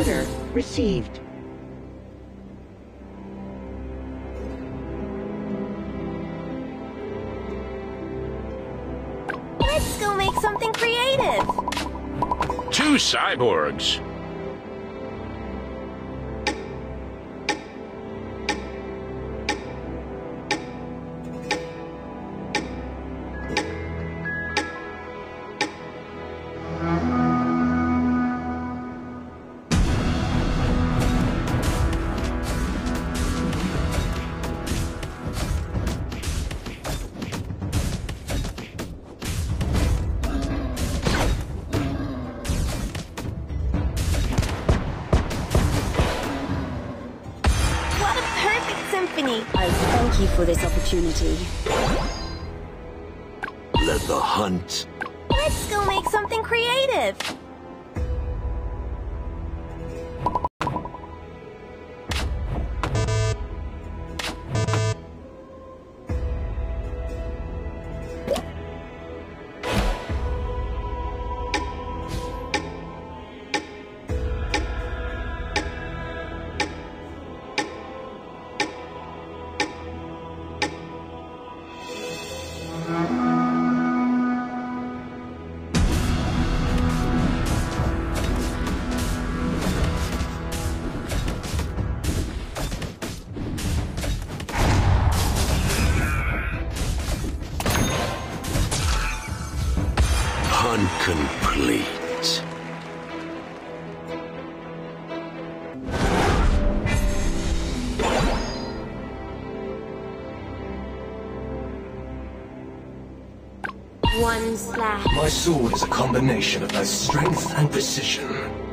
Order received. Let's go make something creative! 2 cyborgs. I thank you for this opportunity. Let the hunt. Let's go make something creative! Complete. One slash. My sword is a combination of both strength and precision.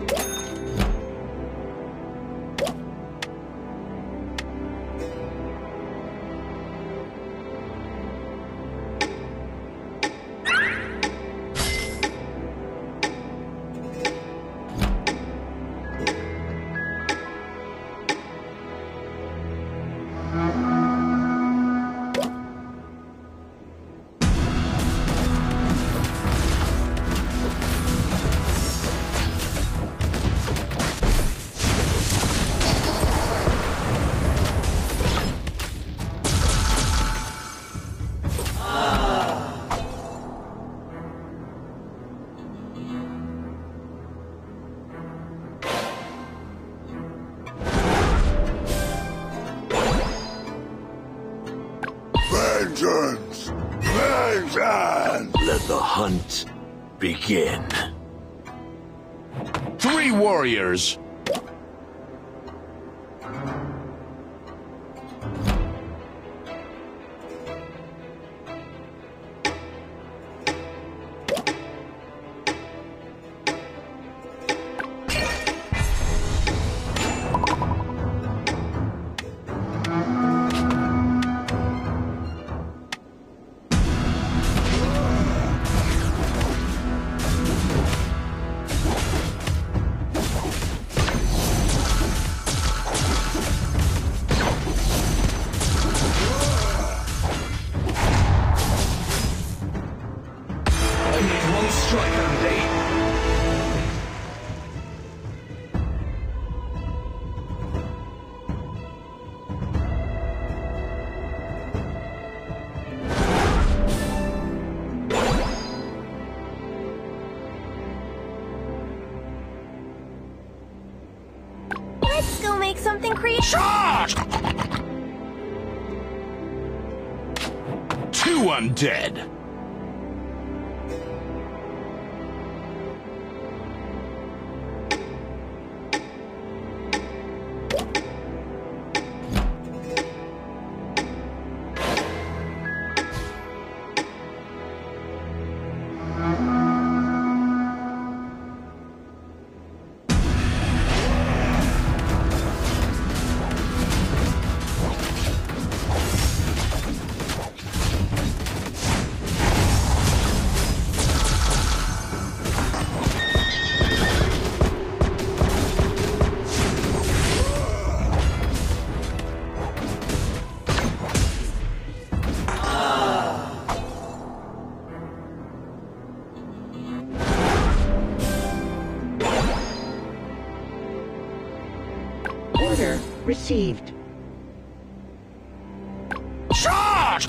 Vengeance! Vengeance! Let the hunt begin. 3 warriors. Let's go make something creative. Charge! 2 undead. received. Charge!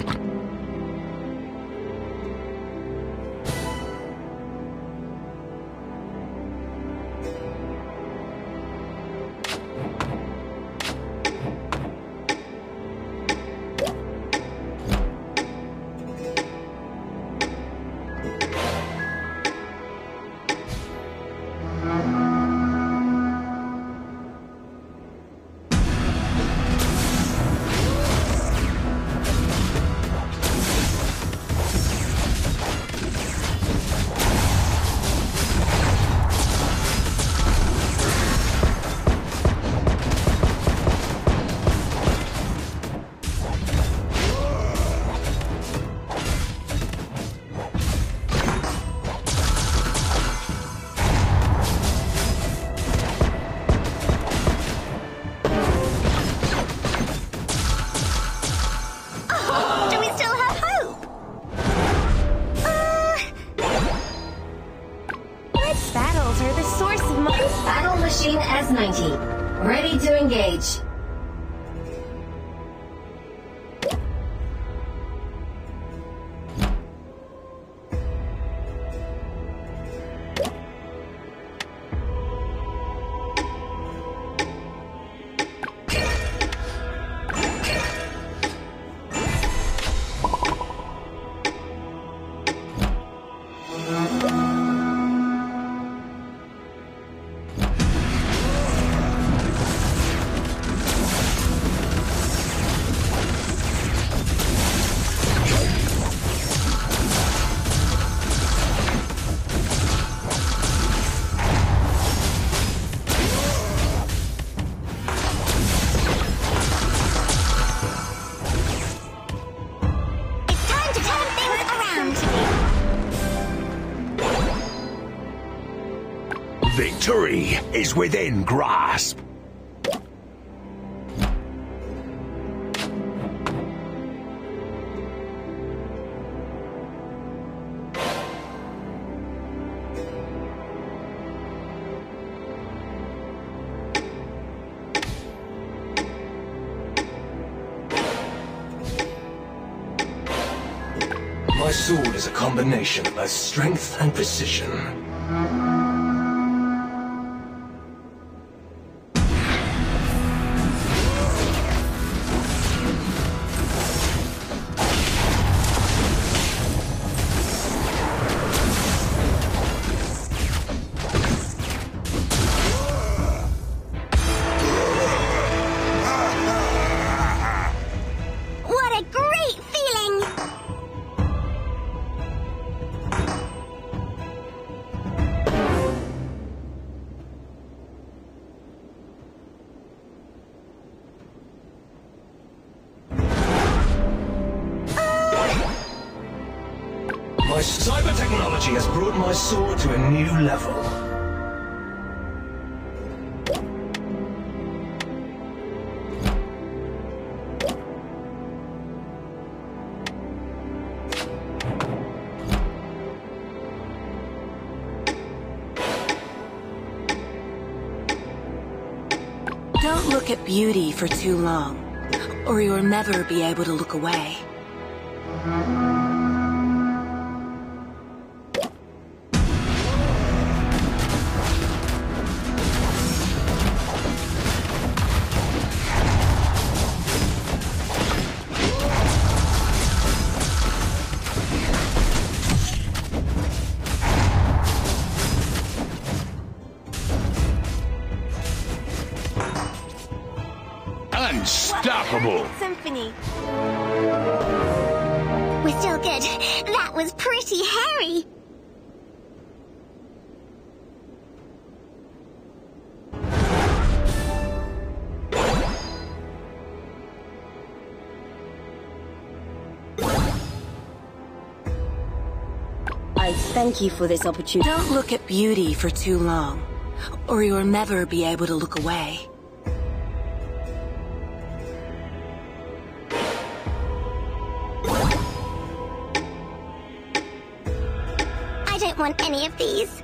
Do we still have hope? Its battles are the source of my... Battle machine S90. Ready to engage. It's time to turn things around. Victory is within grasp. My sword is a combination of both strength and precision. What a great feeling! My cyber technology has brought my sword to a new level. Don't look at beauty for too long, or you'll never be able to look away. Unstoppable! Symphony. We're still good. That was pretty hairy. I thank you for this opportunity. Don't look at beauty for too long, or you'll never be able to look away. I don't want any of these.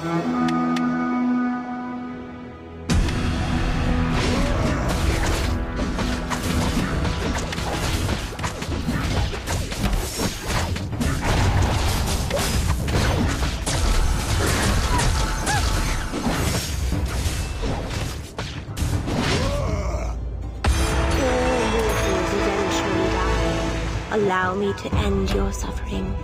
Allow me to end your suffering.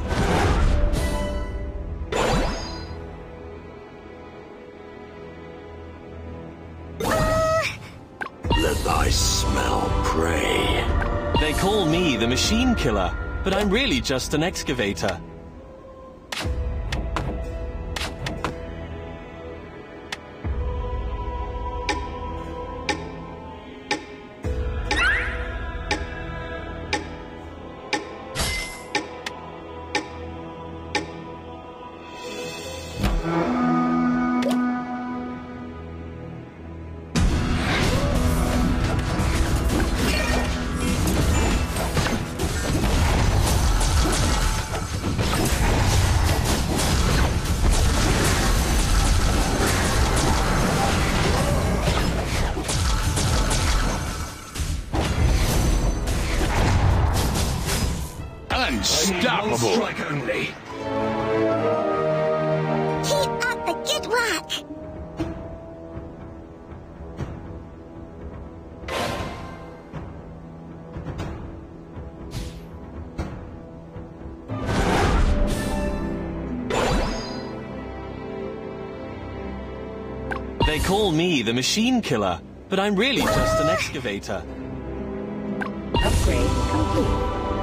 Let thy smell prey. They call me the machine killer, but I'm really just an excavator. Unstoppable. Strike only. Keep up the good work. They call me the machine killer, but I'm really just an excavator. Upgrade complete.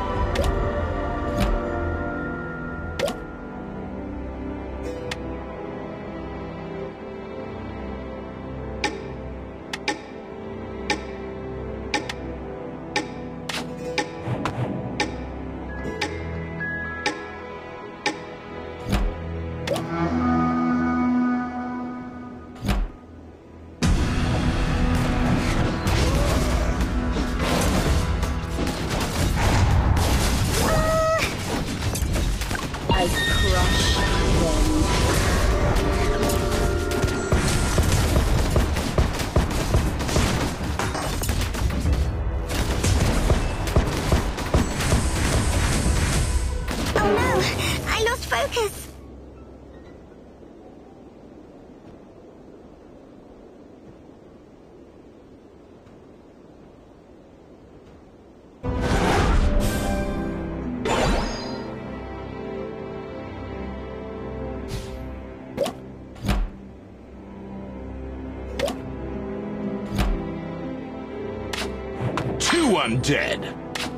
I crush them. Oh no, I lost focus. Two undead.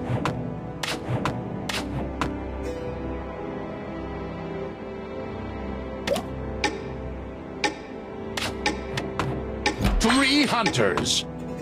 Three hunters.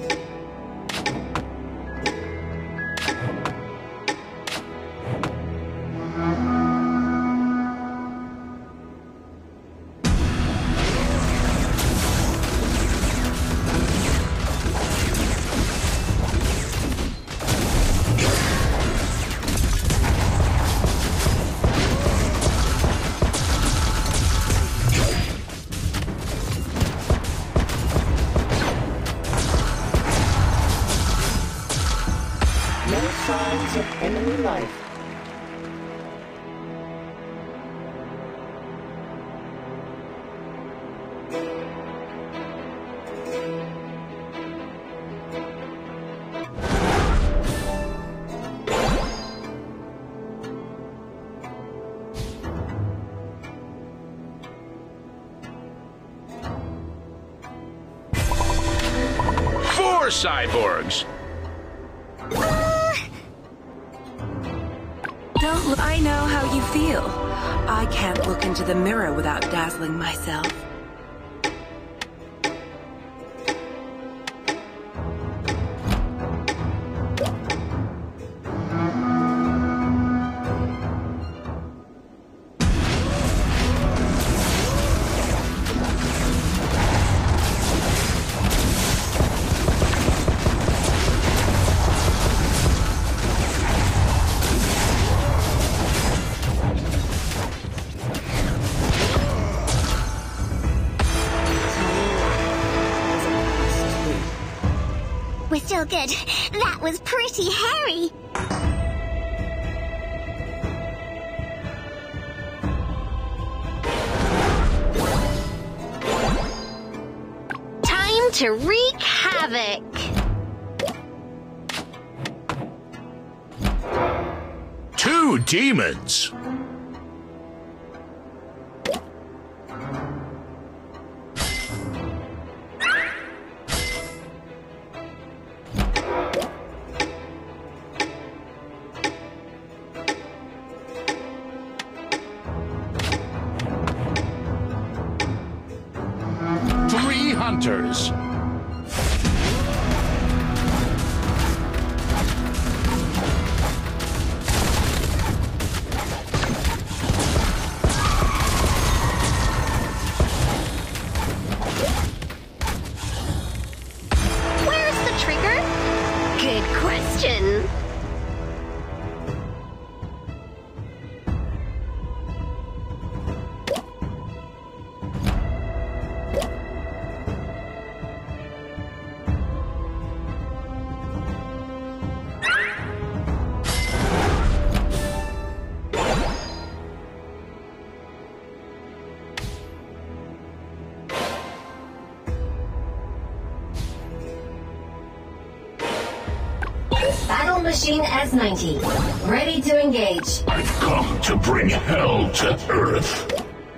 No signs of enemy life. Four cyborgs. Don't look. I know how you feel. I can't look into the mirror without dazzling myself. still good. That was pretty hairy. Time to wreak havoc. Two demons. Three hunters. Where's the trigger? Good question. Battle machine S90. Ready to engage. I've come to bring hell to Earth.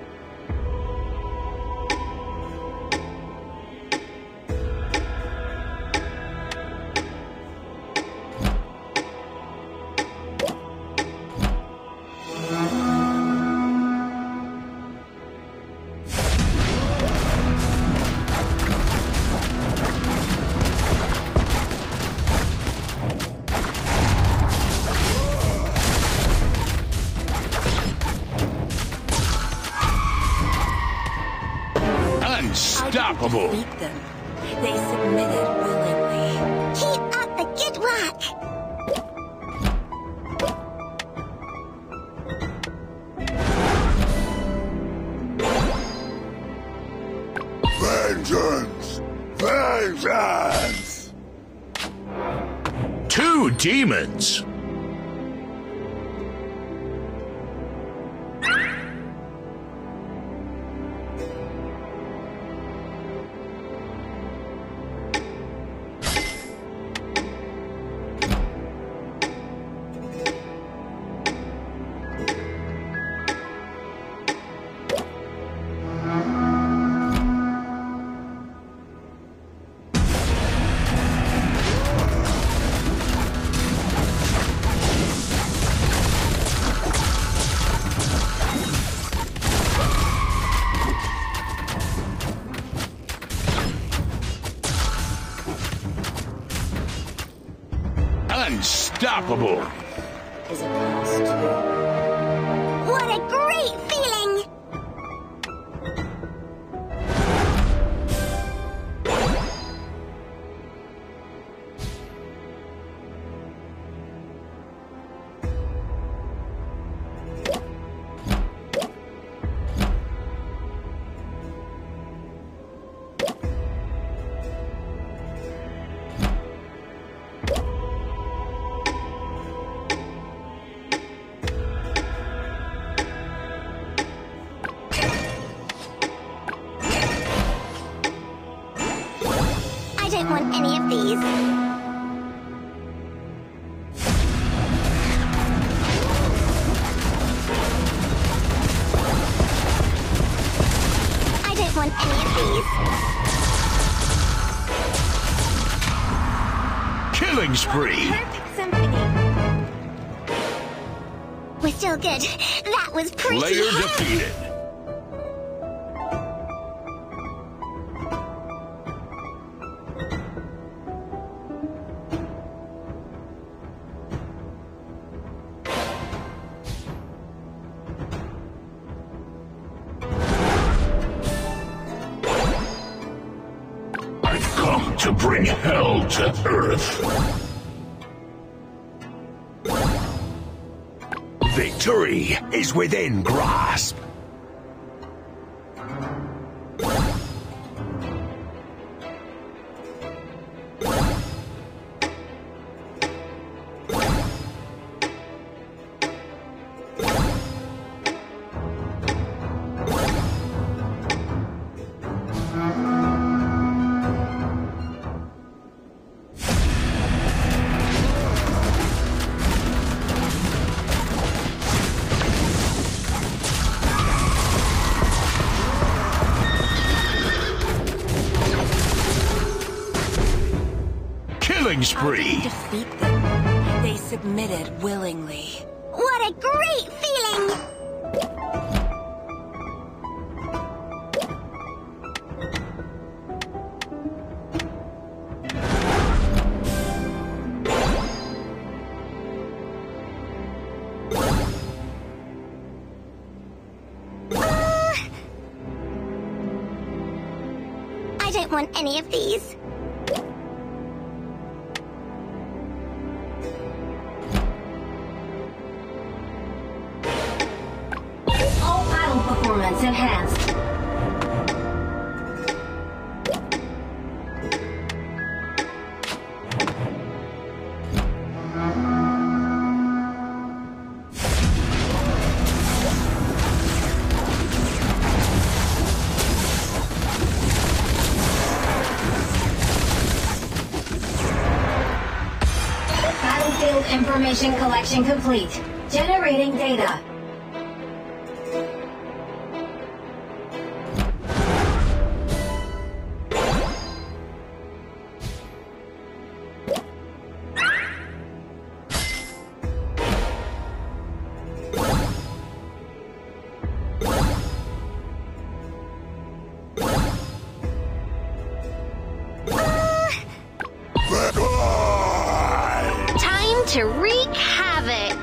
Unstoppable. Defeat them. They submitted willingly. Keep up the good work. Vengeance! Vengeance! Two demons. Unstoppable. Is it past two? What a great feeling! I don't want any of these. I don't want any of these. Killing spree. Perfect symphony. We're still good. That was pretty Player hard. defeated. I've come to bring hell to Earth. Victory is within grasp. Killing How did you spree. defeat them? They submitted willingly. What a great feeling! I don't want any of these. All battle performance enhanced. Battlefield information collection complete. Generating data. Time to wreak havoc.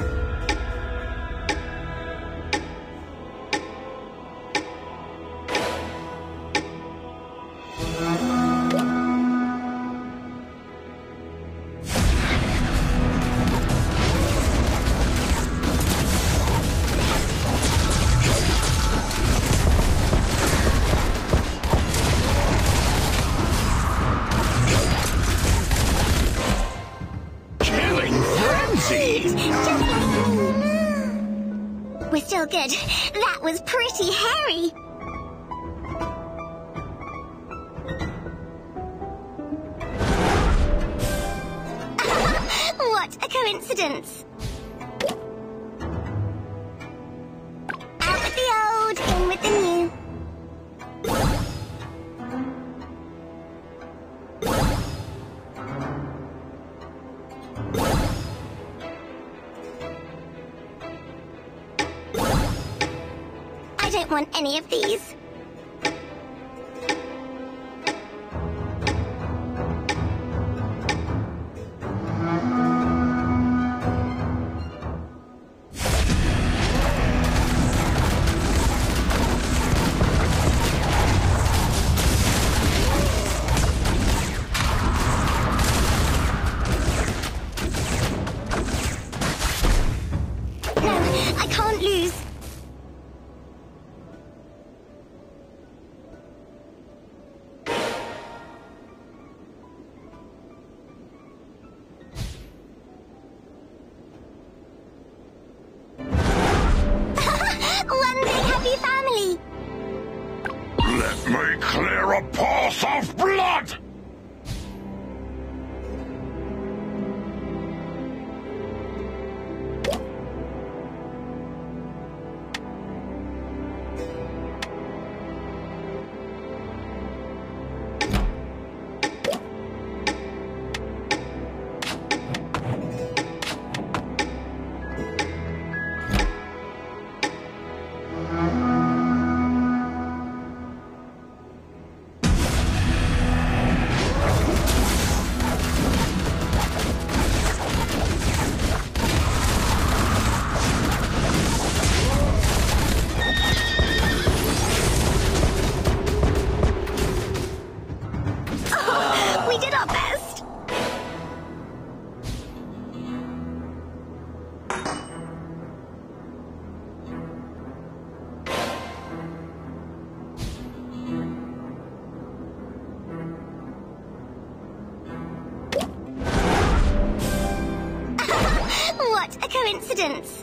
Killing frenzy. Just like me. We're still good. That was pretty hairy. What a coincidence. Out with the old, in with the new. I don't want any of these. No, I can't lose. One big happy family. Let me clear a path of blood. We did our best. What a coincidence.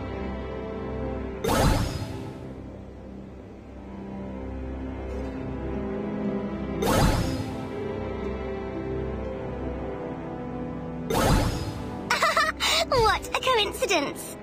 What a coincidence.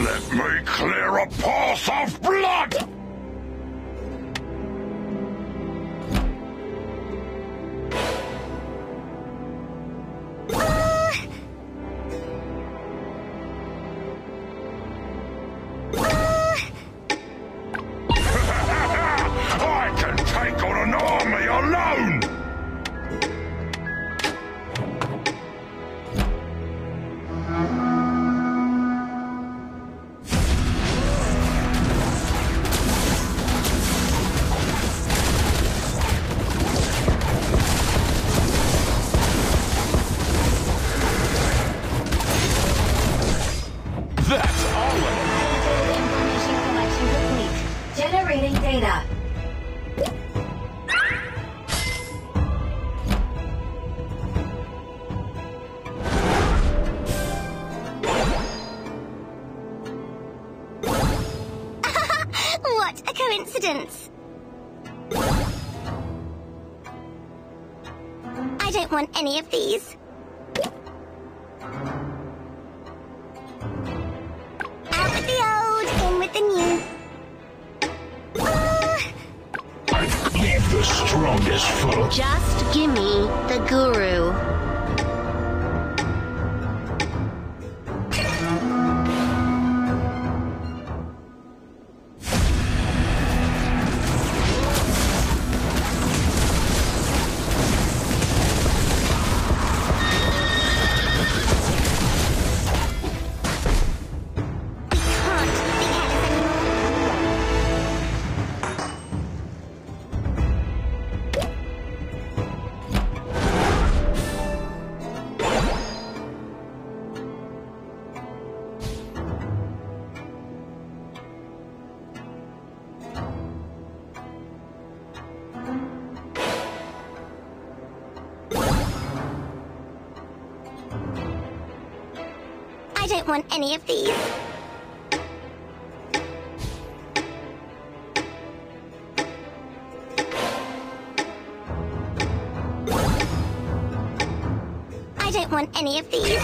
Let me clear a path of blood! I can take on an army alone! That's all of it. Information collection complete. Generating data. What a coincidence! I don't want any of these. Out with the old, in with the new. Leave the strongest foot. Just gimme the guru. I don't want any of these. I don't want any of these.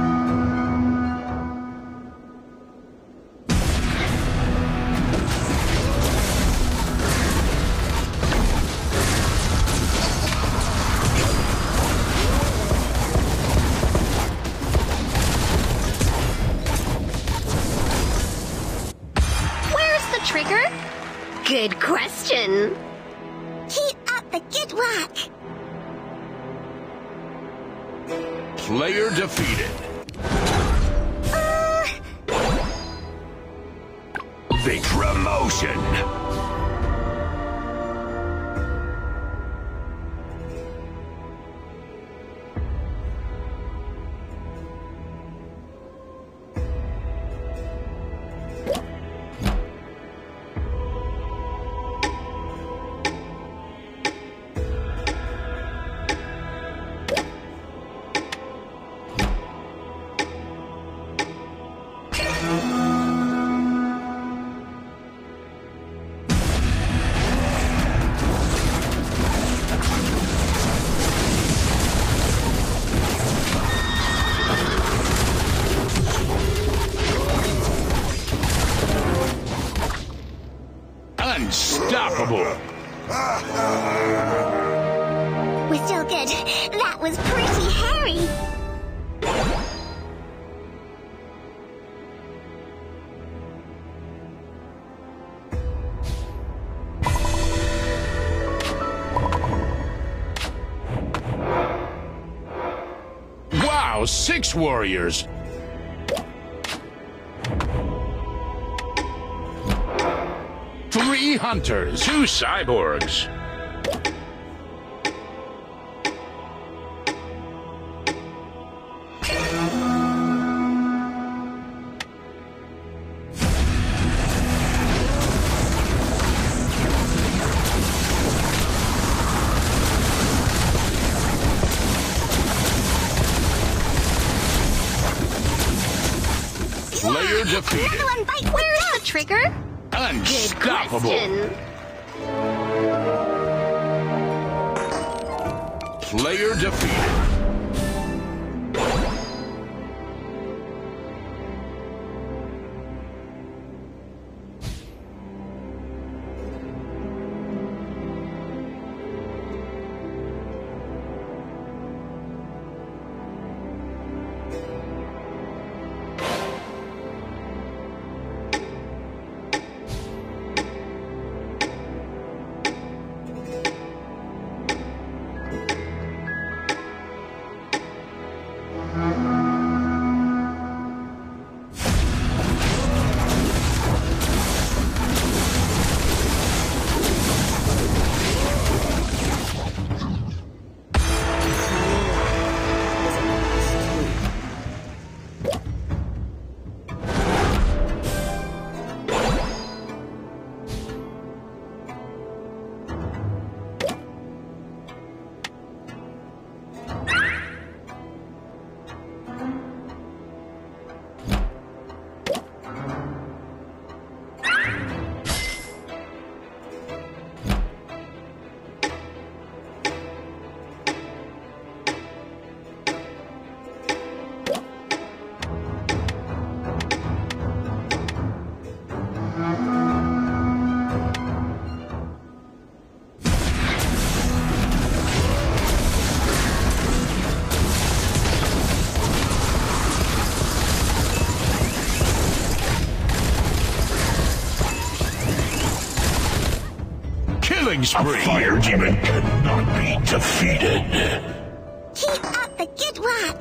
Trigger? Good question. Keep up the good work. Player defeated. The promotion. Unstoppable. We're still good. That was pretty hairy. Wow, 6 warriors. Three hunters. 2 cyborgs. Player defeated. Another one bite. Where's the trigger? Unstoppable. Player defeated. spree. A fire demon cannot be defeated. Keep up the good work.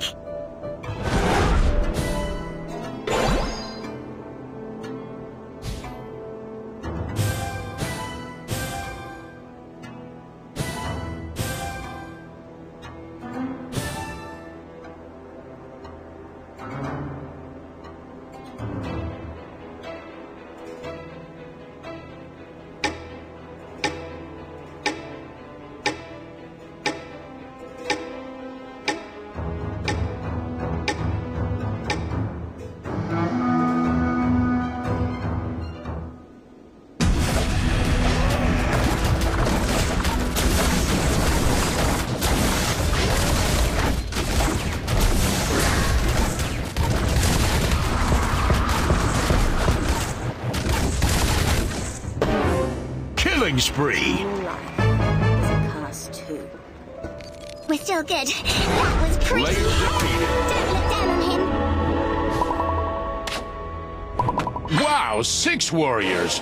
Killing spree. Cast 2. We're still good. That was pretty Player hell. Don't look down on him. Wow, 6 warriors.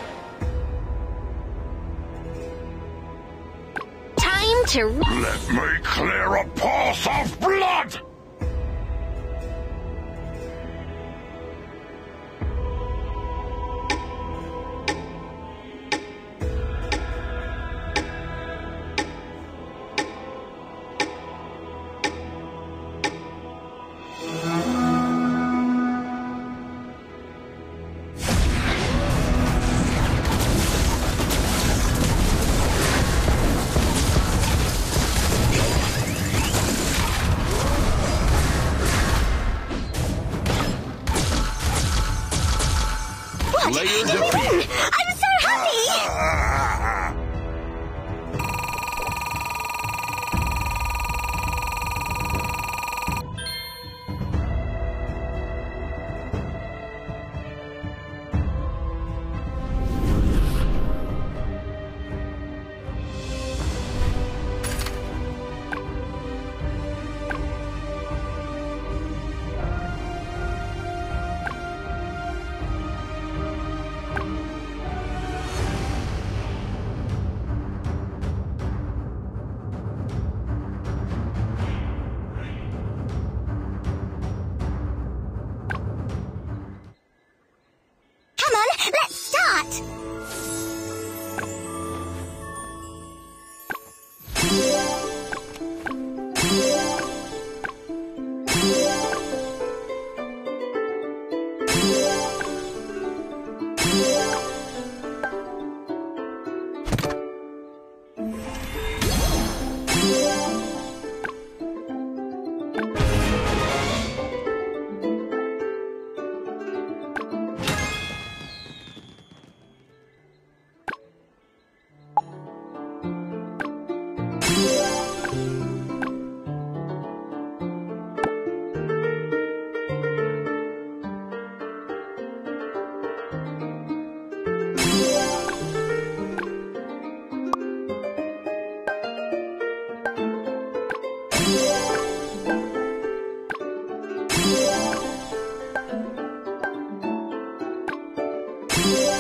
Time to... Let me clear a path of blood! Player defeated. I'm so happy! Come on, let's start! Yeah.